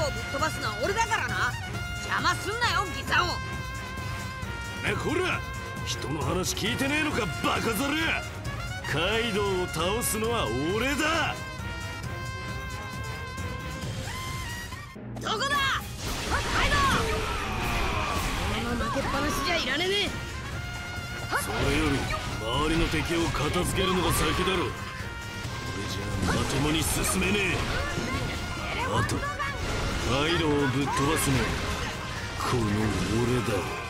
をぶっ飛ばすのは俺だからな。邪魔すんなよギザオ。 ねこら、人の話聞いてねえのかバカザル。カイドウを倒すのは俺だ。 どこだカイドウ。このまま負けっぱなしじゃいられねえ。 それより周りの敵を片付けるのが先だろ。これじゃまともに進めねえ。あとカイドウをぶっ飛ばすのはこの俺だ。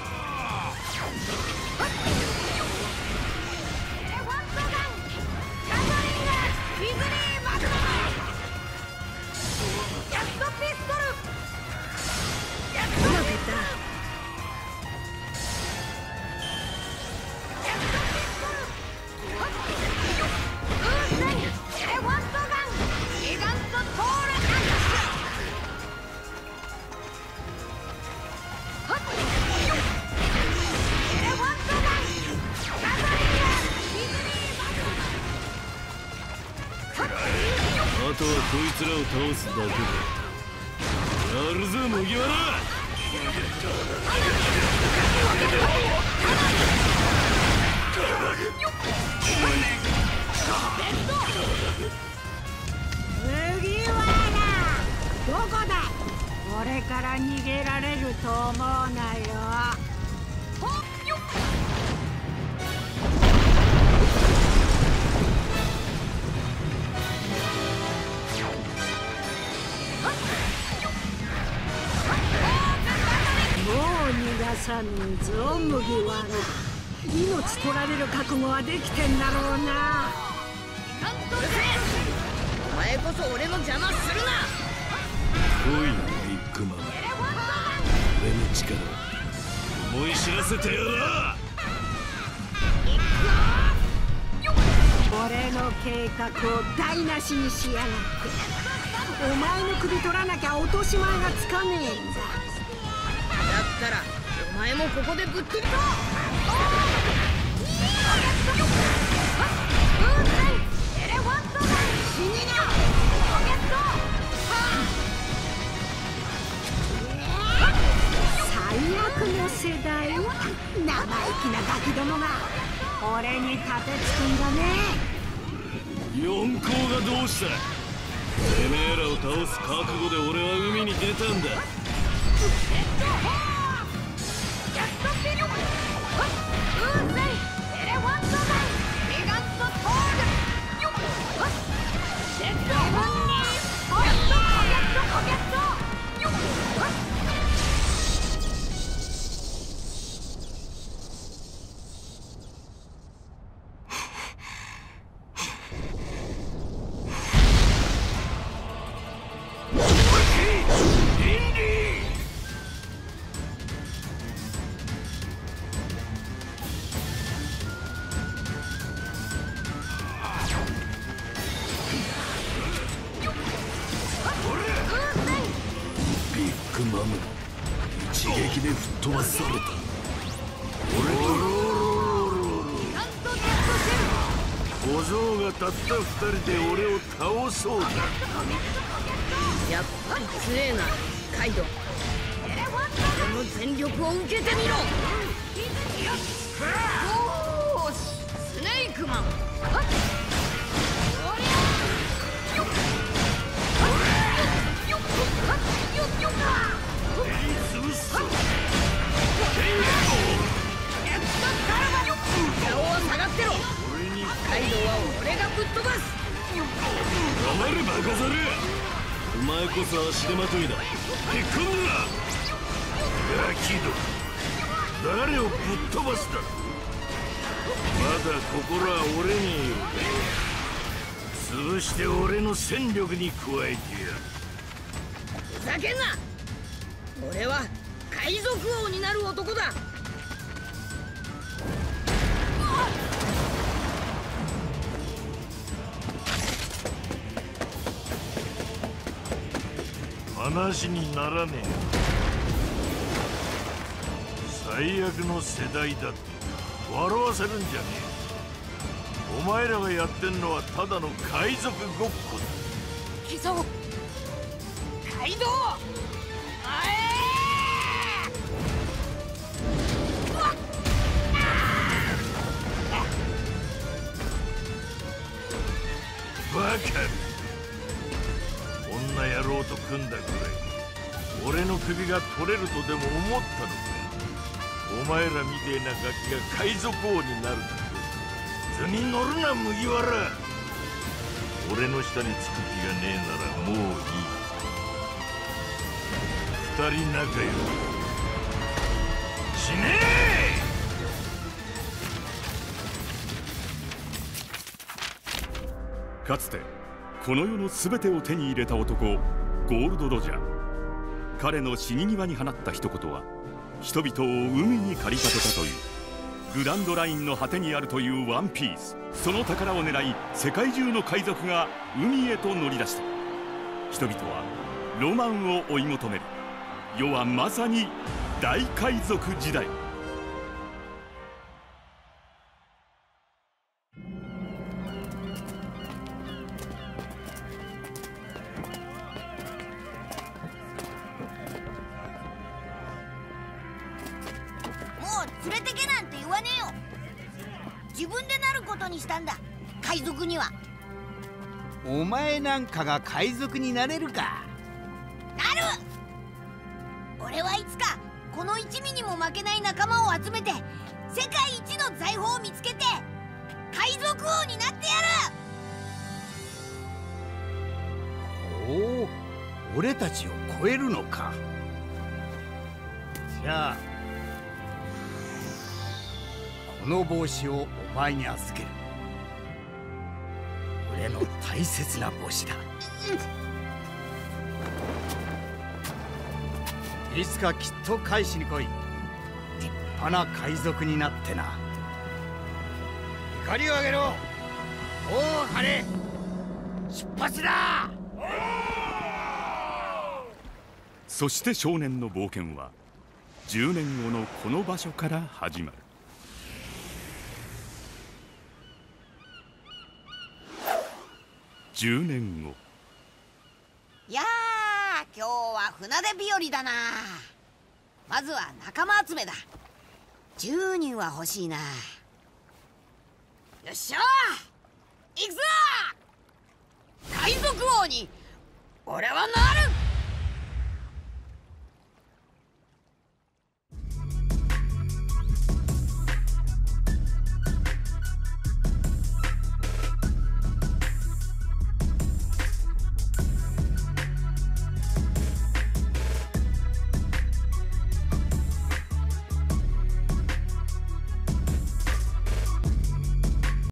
あとはこいつらを倒すだけだ。やるぞ麦わら。 麦わらどこだ。俺から逃げられると思うなよ。逃がさねえぞ麦わら。命取られる覚悟はできてんだろうな。 お前こそ俺の邪魔するな。 おいビッグマン、俺の力思い知らせてやら。 俺の計画を台無しにしやがって。お前の首取らなきゃ落とし前がつかねえんだ。 だったらお前もここでぶっ飛びろ。 最悪の世代、生意気なガキどもが俺に立てつくんだね。 四皇がどうした。てめえらを倒す覚悟で俺は海に出たんだ。マム一撃で吹っ飛ばされた。小僧がたった2人で俺を倒そうだ。 やっぱり強えなカイドウ。俺の全力を受けてみろ。おーしスネークマン。カイドウは俺がぶっ飛ばす。 黙れバカザル。お前こそ足手まといだ。引っ込んだ。ガキど誰をぶっ飛ばすだ。まだ心は俺にいる。潰して俺の戦力に加えてやる。 ふざけんな。俺は海賊王になる男だ。 話にならねえ。最悪の世代だって笑わせるんじゃねえ。お前らがやってんのはただの海賊ごっこだ。 貴族、 カイドウ、 バカ、こんな野郎と組んだくらい俺の首が取れるとでも思ったのか。お前らみてえなガキが海賊王になるなんて図に乗るな麦わら。俺の下につく気がねえならもういい。二人仲良く死ねえ。かつてこの世の全てを手に入れた男、ゴールド・ロジャー。彼の死に際に放った一言は人々を海に駆り立てたという。グランドラインの果てにあるというワンピース、その宝を狙い世界中の海賊が海へと乗り出した。人々はロマンを追い求める。世はまさに大海賊時代。 連れてけなんて言わねえよ。自分でなることにしたんだ、海賊には。 お前なんかが海賊になれるか。 なる。俺はいつかこの一味にも負けない仲間を集めて世界一の財宝を見つけて海賊王になってやる。おお、俺たちを超えるのか。じゃあこの帽子をお前に預ける。俺の大切な帽子だ。いつかきっと返しに来い。立派な海賊になってな。怒りを上げろ。おお、晴れ出発だ。 そして少年の冒険は10年後のこの場所から始まる。10年後。 いやー、今日は船出日和だな。まずは仲間集めだ。10人は欲しいな。よっしゃー、行くぞ。海賊王に俺はなる。